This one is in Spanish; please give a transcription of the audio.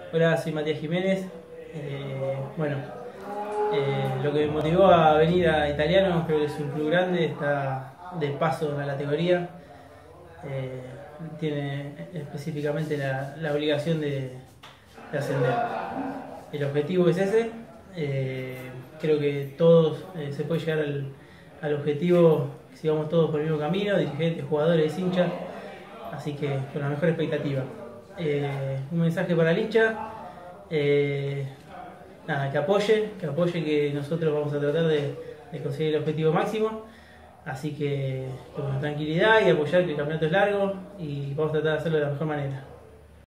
Hola, soy Matías Jiménez. Bueno, lo que me motivó a venir a Italiano, creo que es un club grande, está de paso en la categoría. Eh, Tiene específicamente la obligación de ascender. El objetivo es ese. Creo que todos se puede llegar al objetivo si vamos todos por el mismo camino, dirigentes, jugadores, hinchas. Así que con la mejor expectativa. Un mensaje para el hincha. Nada, que apoye, que nosotros vamos a tratar de conseguir el objetivo máximo. Así que con tranquilidad y apoyar, que el campeonato es largo y vamos a tratar de hacerlo de la mejor manera.